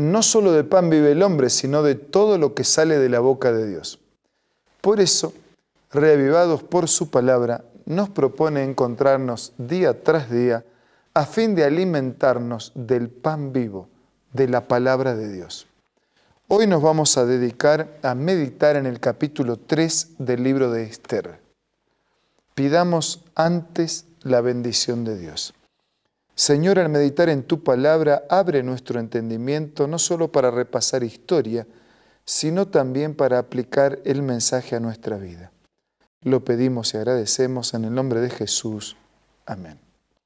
no solo de pan vive el hombre, sino de todo lo que sale de la boca de Dios. Por eso, reavivados por su palabra, nos propone encontrarnos día tras día a fin de alimentarnos del pan vivo, de la palabra de Dios. Hoy nos vamos a dedicar a meditar en el capítulo 3 del libro de Esther. Pidamos antes la bendición de Dios. Señor, al meditar en tu palabra, abre nuestro entendimiento no solo para repasar historia, sino también para aplicar el mensaje a nuestra vida. Lo pedimos y agradecemos en el nombre de Jesús. Amén.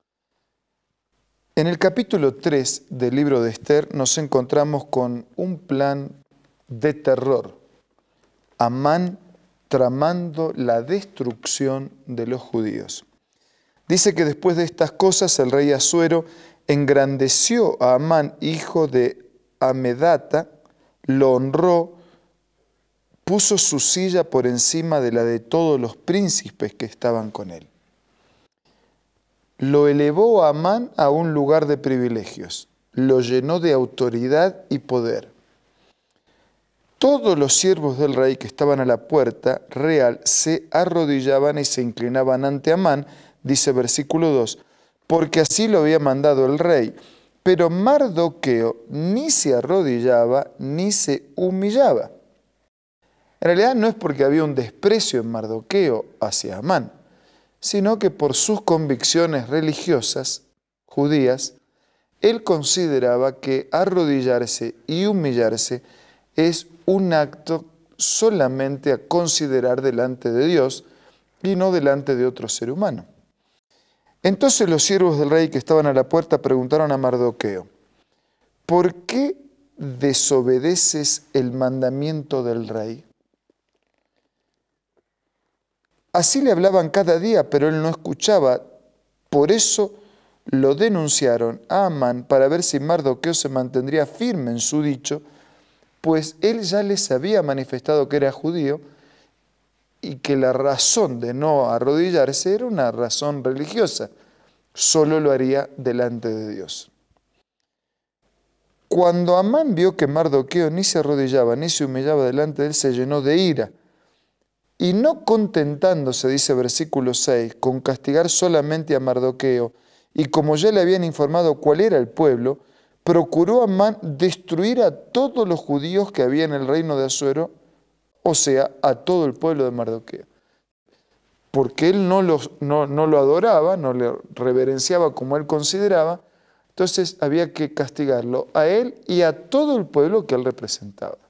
En el capítulo 3 del libro de Esther nos encontramos con un plan de terror. Amán tramando la destrucción de los judíos. Dice que después de estas cosas el rey Asuero engrandeció a Amán, hijo de Amedata, lo honró, puso su silla por encima de la de todos los príncipes que estaban con él. Lo elevó a Amán a un lugar de privilegios, lo llenó de autoridad y poder. Todos los siervos del rey que estaban a la puerta real se arrodillaban y se inclinaban ante Amán, dice versículo 2, porque así lo había mandado el rey. Pero Mardoqueo ni se arrodillaba ni se humillaba. En realidad no es porque había un desprecio en Mardoqueo hacia Amán, sino que por sus convicciones religiosas judías, él consideraba que arrodillarse y humillarse es un acto solamente a considerar delante de Dios y no delante de otro ser humano. Entonces los siervos del rey que estaban a la puerta preguntaron a Mardoqueo, ¿por qué desobedeces el mandamiento del rey? Así le hablaban cada día, pero él no escuchaba. Por eso lo denunciaron a Amán para ver si Mardoqueo se mantendría firme en su dicho, pues él ya les había manifestado que era judío y que la razón de no arrodillarse era una razón religiosa. Solo lo haría delante de Dios. Cuando Amán vio que Mardoqueo ni se arrodillaba ni se humillaba delante de él, se llenó de ira. Y no contentándose, dice versículo 6, con castigar solamente a Mardoqueo, y como ya le habían informado cuál era el pueblo, procuró Amán destruir a todos los judíos que había en el reino de Asuero, o sea, a todo el pueblo de Mardoqueo. Porque él no lo adoraba, no le reverenciaba como él consideraba, entonces había que castigarlo a él y a todo el pueblo que él representaba.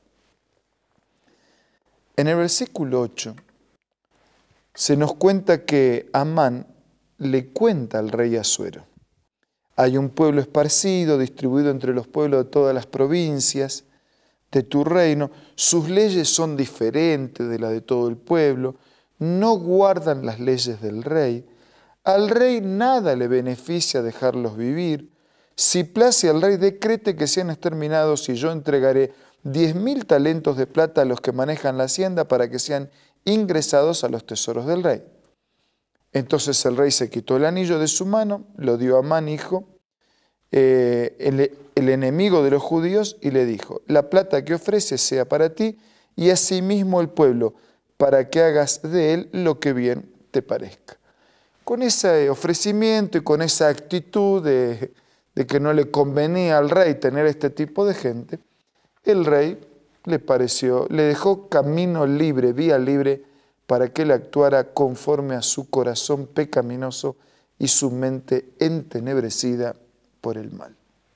En el versículo 8 se nos cuenta que Amán le cuenta al rey Asuero. Hay un pueblo esparcido, distribuido entre los pueblos de todas las provincias de tu reino. Sus leyes son diferentes de las de todo el pueblo. No guardan las leyes del rey. Al rey nada le beneficia dejarlos vivir. Si place al rey, decrete que sean exterminados y yo entregaré 10.000 talentos de plata a los que manejan la hacienda para que sean ingresados a los tesoros del rey. Entonces el rey se quitó el anillo de su mano, lo dio a Amán, hijo, el enemigo de los judíos, y le dijo, la plata que ofreces sea para ti y asimismo el pueblo, para que hagas de él lo que bien te parezca. Con ese ofrecimiento y con esa actitud de que no le convenía al rey tener este tipo de gente, el rey le dejó camino libre, vía libre, para que él actuara conforme a su corazón pecaminoso y su mente entenebrecida por el mal.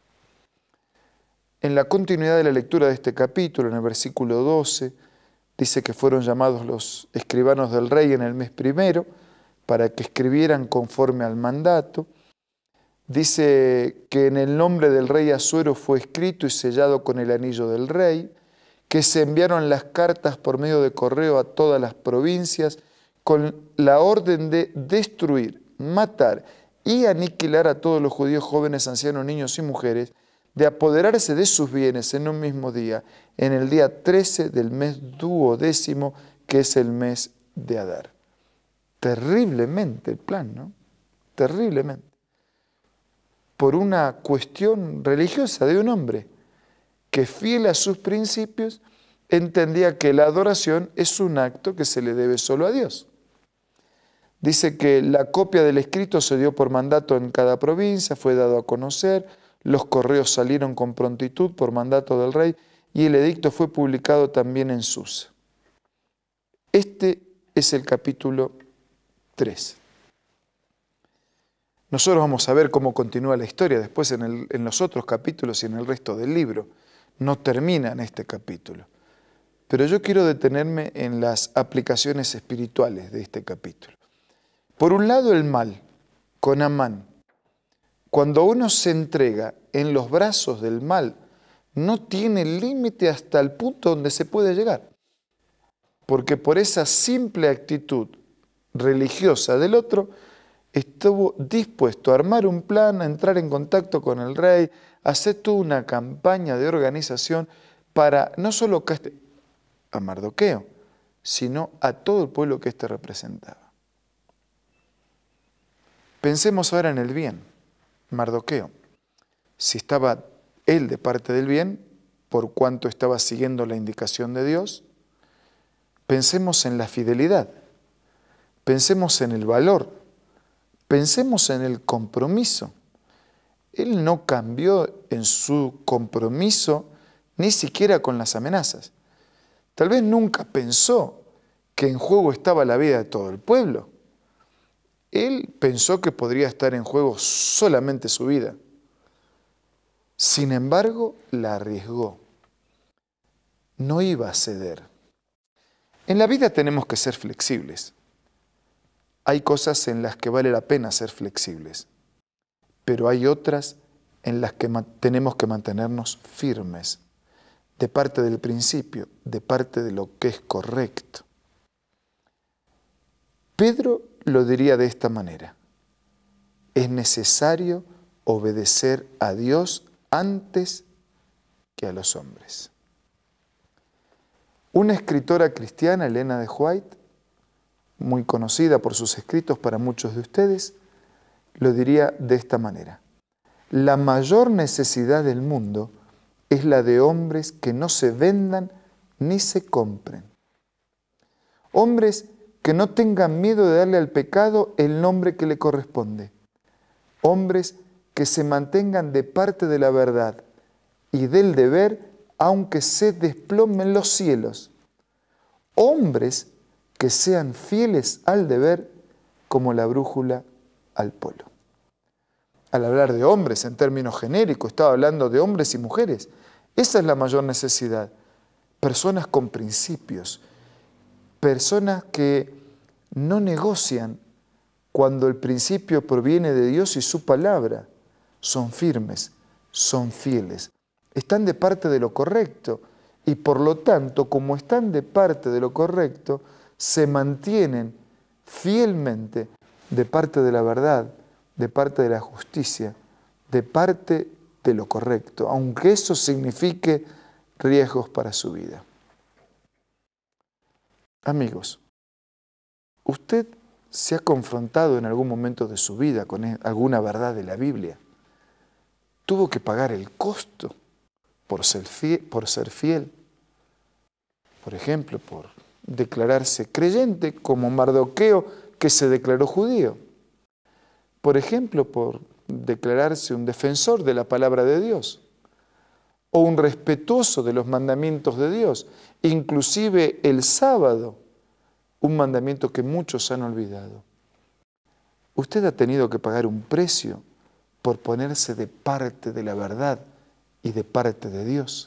En la continuidad de la lectura de este capítulo, en el versículo 12, dice que fueron llamados los escribanos del rey en el mes primero para que escribieran conforme al mandato. Dice que en el nombre del rey Asuero fue escrito y sellado con el anillo del rey, que se enviaron las cartas por medio de correo a todas las provincias con la orden de destruir, matar y aniquilar a todos los judíos jóvenes, ancianos, niños y mujeres, de apoderarse de sus bienes en un mismo día, en el día 13 del mes 12º, que es el mes de Adar. Terriblemente el plan, ¿no? Terriblemente. Por una cuestión religiosa de un hombre que fiel a sus principios, entendía que la adoración es un acto que se le debe solo a Dios. Dice que la copia del escrito se dio por mandato en cada provincia, fue dado a conocer, los correos salieron con prontitud por mandato del rey y el edicto fue publicado también en Susa. Este es el capítulo 3. Nosotros vamos a ver cómo continúa la historia después en los otros capítulos y en el resto del libro. No termina en este capítulo. Pero yo quiero detenerme en las aplicaciones espirituales de este capítulo. Por un lado, el mal, con Amán. Cuando uno se entrega en los brazos del mal, no tiene límite hasta el punto donde se puede llegar. Porque por esa simple actitud religiosa del otro, estuvo dispuesto a armar un plan, a entrar en contacto con el rey, a hacer toda una campaña de organización para no solo castigar a Mardoqueo, sino a todo el pueblo que éste representaba. Pensemos ahora en el bien, Mardoqueo. Si estaba él de parte del bien, por cuanto estaba siguiendo la indicación de Dios, pensemos en la fidelidad, pensemos en el valor, pensemos en el compromiso. Él no cambió en su compromiso ni siquiera con las amenazas. Tal vez nunca pensó que en juego estaba la vida de todo el pueblo. Él pensó que podría estar en juego solamente su vida. Sin embargo, la arriesgó. No iba a ceder. En la vida tenemos que ser flexibles. Hay cosas en las que vale la pena ser flexibles, pero hay otras en las que tenemos que mantenernos firmes, de parte del principio, de parte de lo que es correcto. Pedro lo diría de esta manera: es necesario obedecer a Dios antes que a los hombres. Una escritora cristiana, Elena de White, muy conocida por sus escritos para muchos de ustedes, lo diría de esta manera: la mayor necesidad del mundo es la de hombres que no se vendan ni se compren. Hombres que no tengan miedo de darle al pecado el nombre que le corresponde. Hombres que se mantengan de parte de la verdad y del deber, aunque se desplomen los cielos. Hombres que sean fieles al deber como la brújula al polo. Al hablar de hombres en términos genéricos, estaba hablando de hombres y mujeres. Esa es la mayor necesidad. Personas con principios, personas que no negocian cuando el principio proviene de Dios y su palabra. Son firmes, son fieles, están de parte de lo correcto y por lo tanto, como están de parte de lo correcto, se mantienen fielmente de parte de la verdad, de parte de la justicia, de parte de lo correcto, aunque eso signifique riesgos para su vida. Amigos, ¿usted se ha confrontado en algún momento de su vida con alguna verdad de la Biblia? ¿Tuvo que pagar el costo por ser fiel? Por ejemplo, por declararse creyente, como Mardoqueo, que se declaró judío. Por ejemplo, por declararse un defensor de la palabra de Dios o un respetuoso de los mandamientos de Dios, inclusive el sábado, un mandamiento que muchos han olvidado. Usted ha tenido que pagar un precio por ponerse de parte de la verdad y de parte de Dios.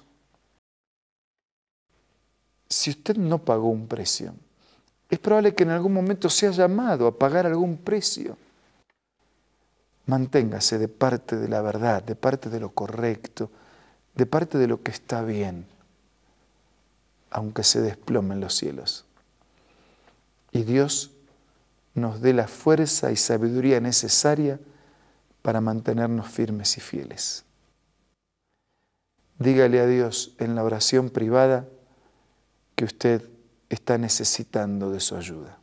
Si usted no pagó un precio, es probable que en algún momento sea llamado a pagar algún precio. Manténgase de parte de la verdad, de parte de lo correcto, de parte de lo que está bien, aunque se desplomen los cielos. Y Dios nos dé la fuerza y sabiduría necesaria para mantenernos firmes y fieles. Dígale a Dios en la oración privada que usted está necesitando de su ayuda.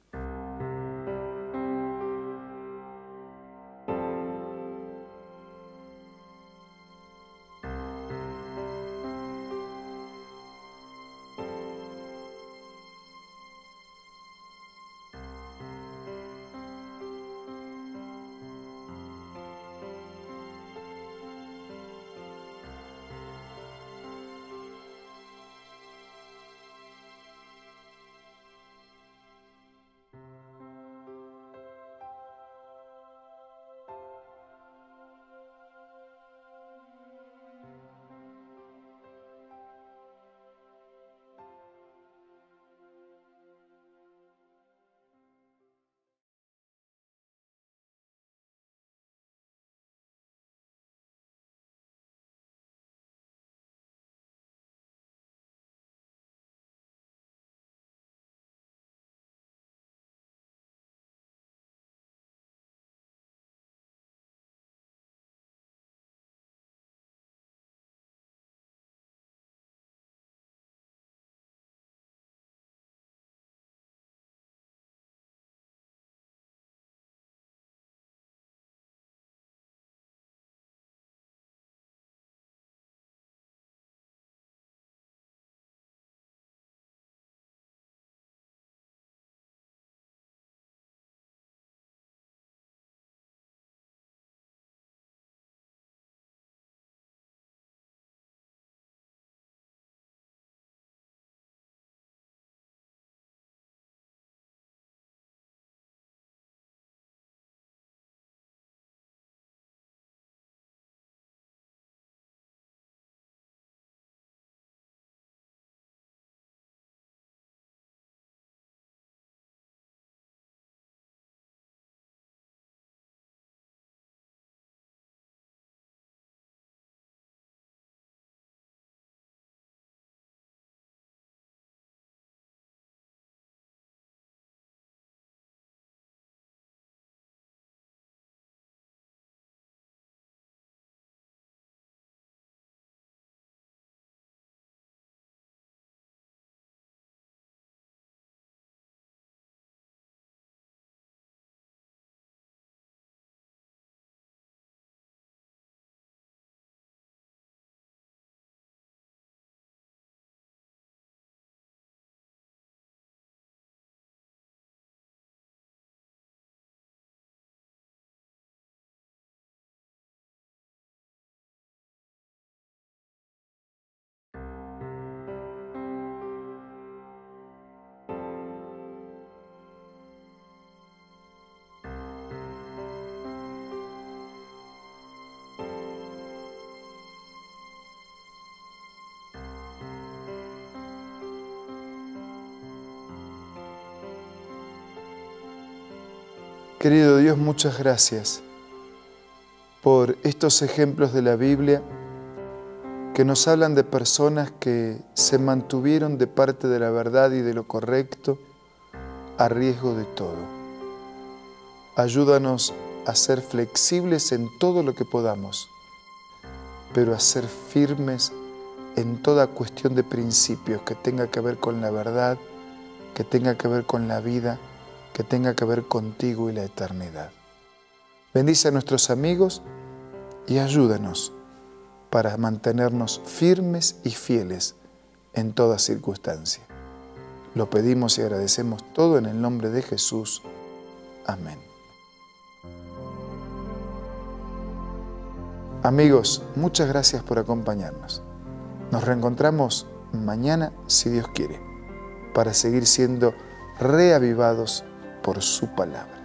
Querido Dios, muchas gracias por estos ejemplos de la Biblia que nos hablan de personas que se mantuvieron de parte de la verdad y de lo correcto a riesgo de todo. Ayúdanos a ser flexibles en todo lo que podamos, pero a ser firmes en toda cuestión de principios que tenga que ver con la verdad, que tenga que ver con la vida, que tenga que ver contigo y la eternidad. Bendice a nuestros amigos y ayúdanos para mantenernos firmes y fieles en toda circunstancia. Lo pedimos y agradecemos todo en el nombre de Jesús. Amén. Amigos, muchas gracias por acompañarnos. Nos reencontramos mañana, si Dios quiere, para seguir siendo reavivados por su palabra.